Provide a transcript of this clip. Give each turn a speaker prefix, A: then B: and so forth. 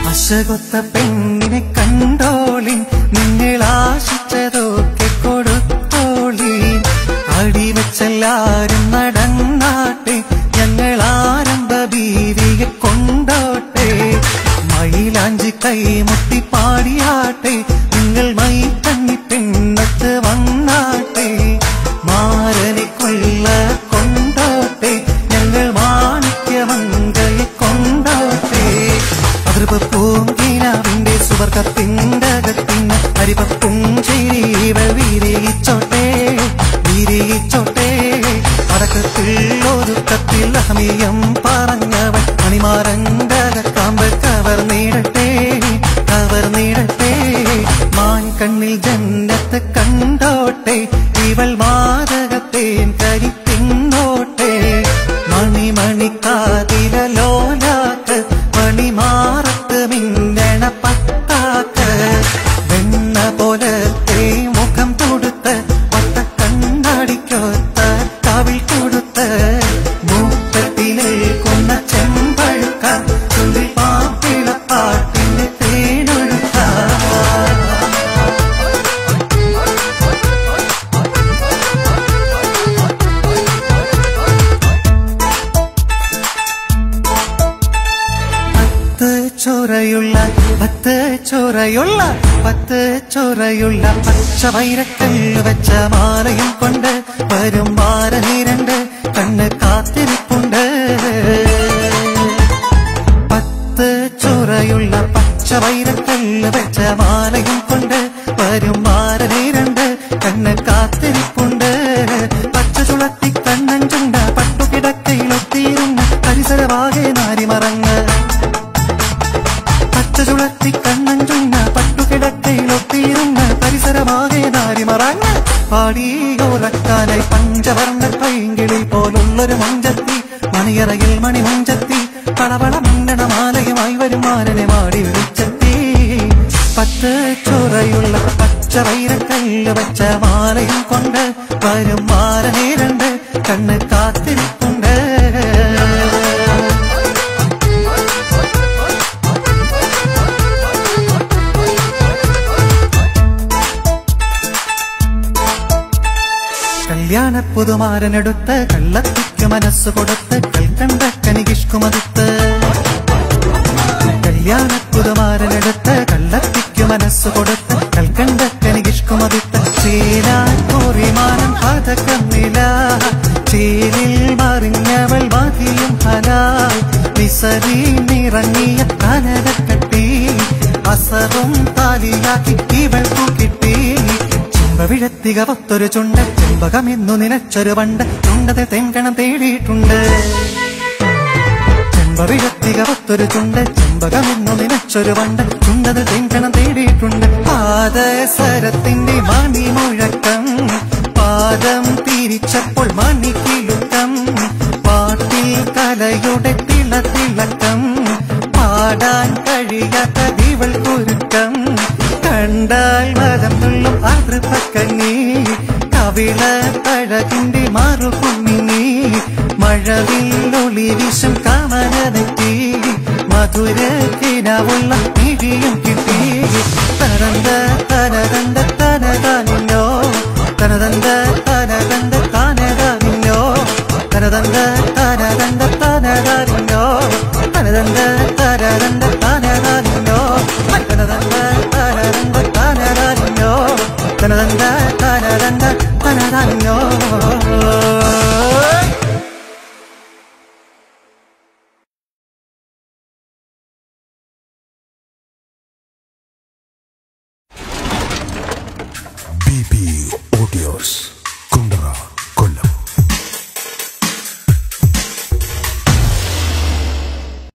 A: ആശകൊത്ത പെണ്ണിനെ കണ്ടോളിൻ, നിങ്ങൾ ആശിച്ചതൊക്കെ കൊടുത്തോളിൻ. അടിവെച്ചെല്ലാരും നടന്നാട്ടെ, ഞങ്ങൾ ആരംഭ ബീവിയെ കൊണ്ടോട്ടെ. മയിലാഞ്ചി കൈമുട്ടി പാടിയാട്ടെ, നിങ്ങൾ മൈ കണ്ണി പെണ്ണത്ത് വന്നാട്ടെ. മാരനെ കൊള്ള കൊണ്ടോട്ടെ, ഞങ്ങൾ മാണിക്യമങ്കയെ കൊണ്ടോട്ടെ. അതിർപ്പൂങ്കിനാവിന്റെ സുവർഗത്തിന്റെ അകത്തിന് അരിപ്പും ചെയ്വൾ വീരയിച്ചോട്ടെ, വീരയിച്ചോട്ടെ. അടക്കത്തിൽ ഒതുക്കത്തിൽ അഹമിയം പറഞ്ഞവൻ മണിമാരന്റെ കാമ്പ് കവർന്നിടട്ടെ, കവർന്നിടട്ടെ. മാൻ കണ്ണിൽ ജന്നത്ത് കണ്ടോട്ടെ, ഇവൾ മാതകത്തേൻ കരി തിന്നോട്ടെ. മണിമണിക്കാതില ലോലാക്ക്, മണിമാറത്ത് മിന്നണ പത്താക്ക്. വെണ്ണ പോലത്തെ മുഖം തൊടുത്ത്, പത്ത കണ്ണാടിക്കൊത്ത കവിൾ കൊടുത്ത്. മൂക്കത്തിലേക്കുന്ന ചെമ്പഴുക്ക, ചുണ്ടി പാപ്പിളപ്പാട്ടിന്റെ തേനൊഴുക്ക. പത്ത് ചോറയുള്ള പച്ച വൈരക്കല്ല് വെച്ച മാലയും കൊണ്ട് വരും മാരനീരണ്ട് കണ്ണ് കാത്തിരിപ്പുണ്ട്. പത്ത് ചോറയുള്ള പച്ച വൈരക്കല്ല് വെച്ച മാലയും കൊണ്ട് വരും മാരനീരണ്ട് കണ്ണ് കാത്തിരിപ്പുണ്ട്. പച്ച ചുളത്തി കണ്ണഞ്ചുണ്ട പട്ടുകിടക്കയിലൊത്തിയിരുന്ന പരിസരവാകെ നാരിമറങ്ങ്. ചുളത്തി കണ്ണഞ്ചുന്ന പട്ടുകിടക്കയിലൊത്തിയിരുന്ന പരിസരമാകെ നാരിമറങ്ങ്. പാടിയോറക്കാനായി പഞ്ചവർണ്ണ പൈങ്കിളി പോലുള്ളൊരു മഞ്ചത്തി, മണിയറയിൽ മണിമഞ്ചത്തി. പളവള മണ്ണണ മാലയുമായി വരും മാരനെ മാടി വിളിച്ചെത്തി. പത്ത് ചോറയുള്ള പച്ച വൈരക്കല്ല് വെച്ച മാലയും കൊണ്ട് വരും മാരനെ രണ്ട് കണ്ണ് കാത്തിരിപ്പുണ്ട്. കല്യാണ പുതുമാരനെടുത്ത് കള്ളത്തിക്ക് മനസ്സ് കൊടുത്ത് കൽക്കണ്ട കനികിഷ്കുമടുത്ത്. കല്യാണ പുതുമാരനെടുത്ത് കള്ളത്തിക്ക് മനസ്സ് കൊടുത്ത് കൽക്കണ്ട കനികിഷ്കുമടുത്ത്. ചേരാൻ പതക്കന്നില, ചേരിൽ മറിഞ്ഞവൾ മതിയും ഹലാൽ. വിസരി നിറങ്ങിയ കനകക്കട്ടി, അസറും താലിയാക്കി ഇവൾക്കു കിട്ടി. ചെമ്പവിഴത്തിക പൊത്തൊരു ചുണ്ട്, ചെമ്പകമെന്നു നിനച്ചൊരു വണ്ട് ചുണ്ടത് തെങ്കണം തേടിയിട്ടുണ്ട്. ചെമ്പവിഴത്തിക പൊത്തൊരു ചുണ്ട്, ചെമ്പകമെന്നു നിനച്ചൊരു വണ്ട് ചുണ്ടത് തെങ്കണം തേടിയിട്ടുണ്ട്. പാദസരത്തിന്റെ മണി മുഴക്കം, പാദം തിരിച്ചപ്പോൾ മണിക്കിലുക്കം. പാട്ടിൽ കലയുടെ തിളക്കം, പാടാൻ കഴിയാത്ത ഇവൾ കുരുക്കം. കണ്ടാൽ മതം തുള്ളും ആതൃപ്പക്കണ്ണി, കവിള പഴകിന്റെ മാറുകുഞ്ഞി. മഴവിൽ ഒളി വിഷം കാമനതെറ്റി, മധുര കിനാവുള്ള മിഴിയും കിട്ടി. തനതന്ത തനതന്ത തനതാനിന്നോ, തനതന്ത തനതന്ത താനതാനിന്നോ. തനതന്ത തനതന്ത താനതാനിന്നോ, തനതന്ത തനതന്ത താനതാനിന്നോ. തനതന്ത തനതന്ത താനതാനിന്നോ, തനതന്ത തനതന്ത താനതാനിന്നോ.
B: BP Audios, Kundra.